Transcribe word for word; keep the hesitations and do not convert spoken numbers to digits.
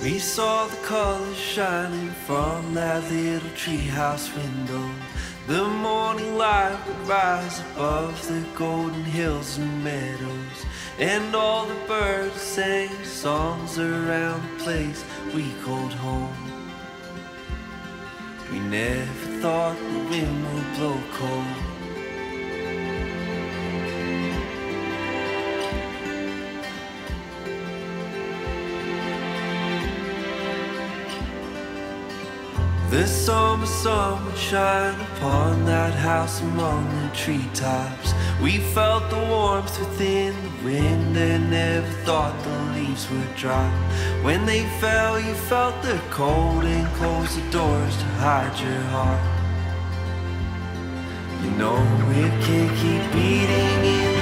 We saw the colors shining from that little treehouse window. The morning light would rise above the golden hills and meadows, and all the birds sang songs around the place we called home. We never thought the wind would blow cold. The summer sun would shine upon that house among the treetops. We felt the warmth within the wind and never thought the leaves would drop. When they fell, you felt the cold and closed the doors to hide your heart. You know it can't keep beating in